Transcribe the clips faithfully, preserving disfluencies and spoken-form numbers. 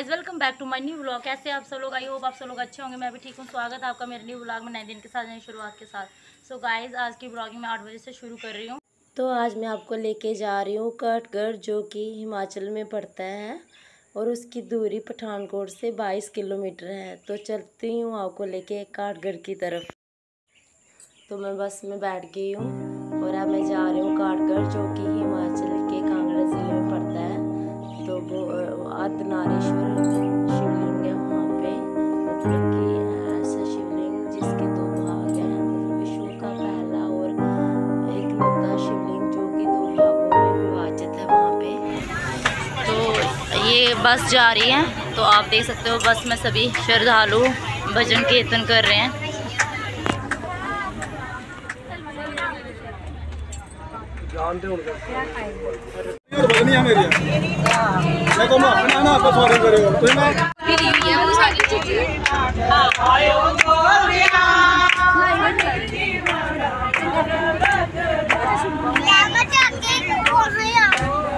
Guys, welcome back to my new vlog. कैसे आप सब लोग? आई होप आप सब लोग अच्छे होंगे। मैं भी ठीक हूँ। स्वागत है आपका मेरे न्यू व्लॉग में, नए दिन के साथ, नई शुरुआत के साथ। सो so गाइज, आज की व्लॉगिंग मैं आठ बजे से शुरू कर रही हूँ। तो आज मैं आपको लेके जा रही हूँ काठगढ़, जो कि हिमाचल में पड़ता है और उसकी दूरी पठानकोट से बाईस किलोमीटर है। तो चलती हूँ आपको लेके काठगढ़ की तरफ। तो मैं बस में बैठ गई हूँ और अब मैं जा रही हूँ काठगढ़, जो कि हिमाचल के कांगड़ा ज़िले में पड़ता है। तो वो अर्धनारीश्वर शिवलिंग है वहाँ पे, मतलब कि ऐसा शिवलिंग जिसके दो भाग हैं, मतलब विश्व का पहला और इकलौता शिवलिंग जो कि दो भागों में विभाजित है वहाँ पे। तो ये बस जा रही है, तो आप देख सकते हो बस में सभी श्रद्धालु भजन कीर्तन कर रहे हैं। जानते हो उनका क्या खाएंगे बदनी है मेरी मैं तो ना ना ना बस वाले करे हो तो मैं भी दी है वो सारी चीजें आयो गोरिया क्या बचा के बोल रहे हैं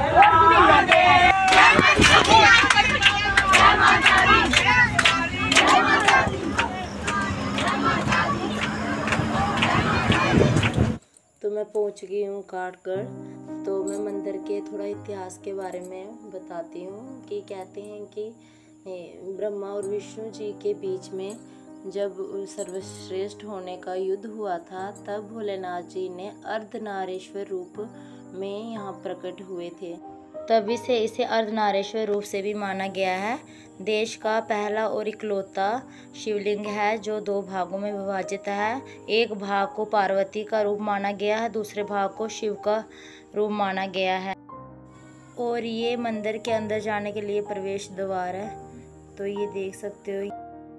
तो मैं पहुंच गई हूँ काठगढ़। तो मैं मंदिर के थोड़ा इतिहास के बारे में बताती हूँ कि कहते हैं कि ब्रह्मा और विष्णु जी के बीच में जब सर्वश्रेष्ठ होने का युद्ध हुआ था, तब भोलेनाथ जी ने अर्धनारीश्वर रूप में यहाँ प्रकट हुए थे। तभी से इसे अर्धनारीश्वर रूप से भी माना गया है। देश का पहला और इकलौता शिवलिंग है जो दो भागों में विभाजित है। एक भाग को पार्वती का रूप माना गया है, दूसरे भाग को शिव का रूप माना गया है। और ये मंदिर के अंदर जाने के लिए प्रवेश द्वार है, तो ये देख सकते हो।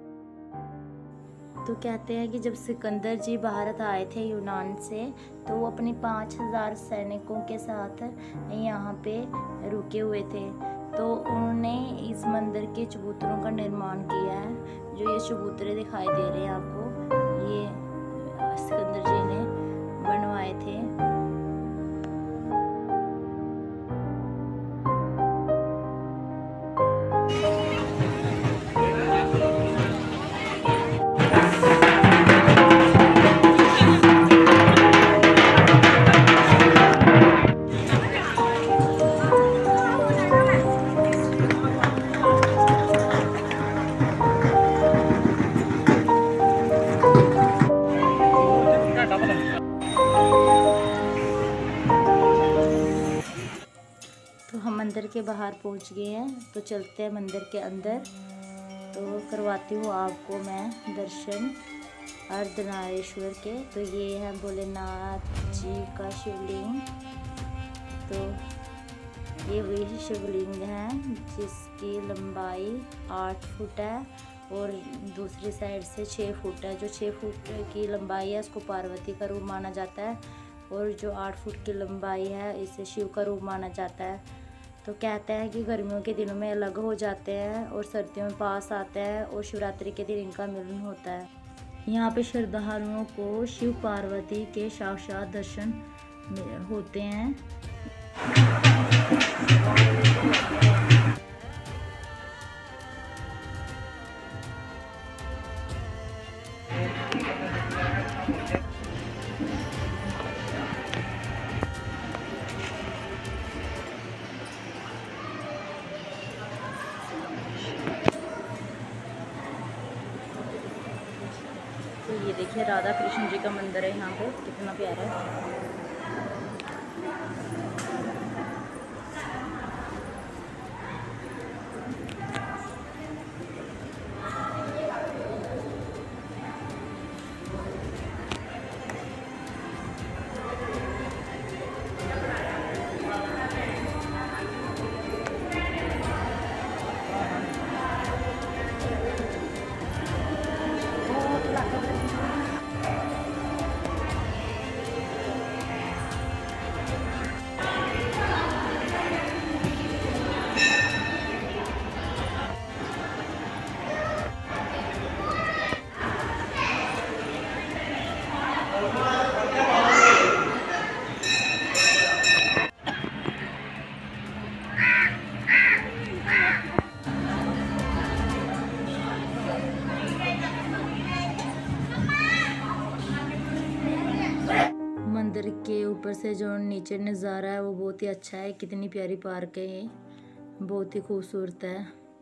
तो कहते हैं कि जब सिकंदर जी भारत आए थे यूनान से, तो वो अपने पाँच हजार सैनिकों के साथ यहाँ पे रुके हुए थे। तो उन्होंने इस मंदिर के चबूतरों का निर्माण किया है। जो ये चबूतरे दिखाई दे रहे हैं आपको, ये सिकंदर जी ने बनवाए थे। मंदिर के बाहर पहुंच गए हैं, तो चलते हैं मंदिर के अंदर। तो करवाती हूँ आपको मैं दर्शन अर्धनारीश्वर के। तो ये है भोलेनाथ जी का शिवलिंग। तो ये वही शिवलिंग है जिसकी लंबाई आठ फुट है और दूसरी साइड से छः फुट है। जो छः फुट की लंबाई है उसको पार्वती का रूप माना जाता है, और जो आठ फुट की लंबाई है इसे शिव का रूप माना जाता है। तो कहते हैं कि गर्मियों के दिनों में अलग हो जाते हैं और सर्दियों में पास आते हैं, और शिवरात्रि के दिन इनका मिलन होता है। यहाँ पे श्रद्धालुओं को शिव पार्वती के साक्षात दर्शन होते हैं। तो ये देखिए राधा कृष्ण जी का मंदिर है यहाँ पे, कितना प्यारा है। मंदिर के ऊपर से जो नीचे नज़ारा है वो बहुत ही अच्छा है। कितनी प्यारी पार्क है, ये बहुत ही खूबसूरत है।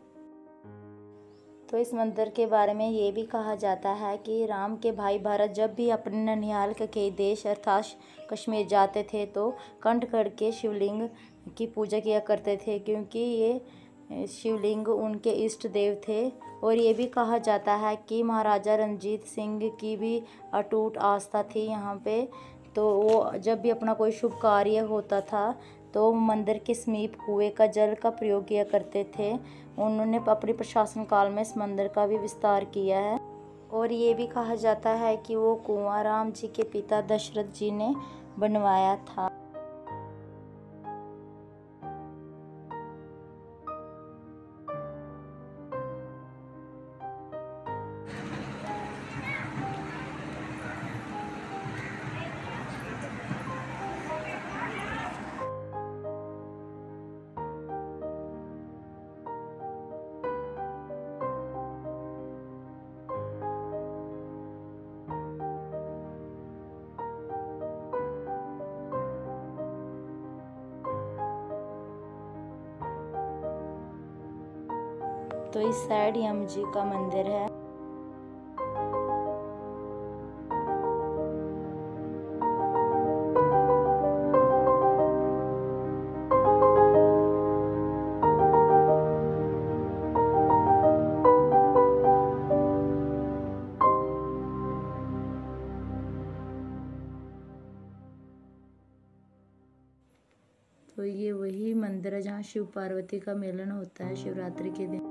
तो इस मंदिर के बारे में ये भी कहा जाता है कि राम के भाई भरत जब भी अपने ननिहाल के देश अर्थात कश्मीर जाते थे तो कंठगढ़ के शिवलिंग की पूजा किया करते थे, क्योंकि ये शिवलिंग उनके इष्ट देव थे। और ये भी कहा जाता है कि महाराजा रणजीत सिंह की भी अटूट आस्था थी यहाँ पे। तो वो जब भी अपना कोई शुभ कार्य होता था तो मंदिर के समीप कुएं का जल का प्रयोग किया करते थे। उन्होंने अपने प्रशासन काल में इस मंदिर का भी विस्तार किया है। और ये भी कहा जाता है कि वो कुआं राम जी के पिता दशरथ जी ने बनवाया था। तो इस साइड यम जी का मंदिर है। तो ये वही मंदिर है जहाँ शिव पार्वती का मिलन होता है शिवरात्रि के दिन।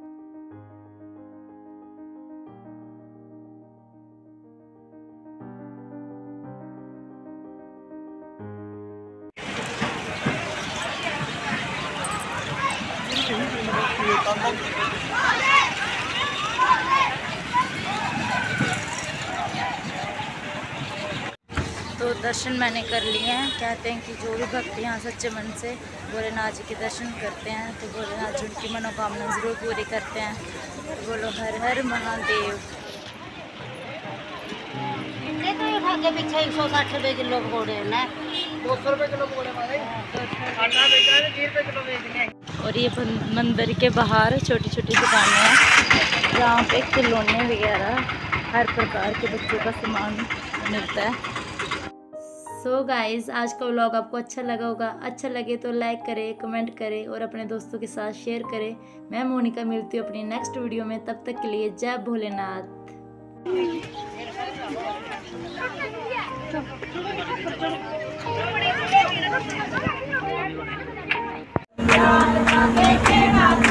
तो दर्शन मैंने कर लिए हैं। कहते हैं कि जो भी भक्त यहाँ सच्चे मन से भोलेनाथ जी के दर्शन करते हैं तो भोलेनाथ जी उनकी मनोकामना ज़रूर पूरी करते हैं। बोलो हर हर महादेव। तो उठा के पीछे एक सौ साठ रुपये किलो पकौड़े ना दो सौ रुपये किलो पकौड़े मारे आटा बेच रहे हैं, तीस रुपये किलो बेच रहे हैं। और ये मंदिर के बाहर छोटी छोटी दुकानें हैं जहाँ पे खिलौने वगैरह हर प्रकार के बच्चों का सामान मिलता है। सो so गाइज़, आज का व्लॉग आपको अच्छा लगा होगा। अच्छा लगे तो लाइक करें, कमेंट करें और अपने दोस्तों के साथ शेयर करें। मैं मोनिका मिलती हूँ अपनी नेक्स्ट वीडियो में। तब तक के लिए जय भोलेनाथ। Yeah.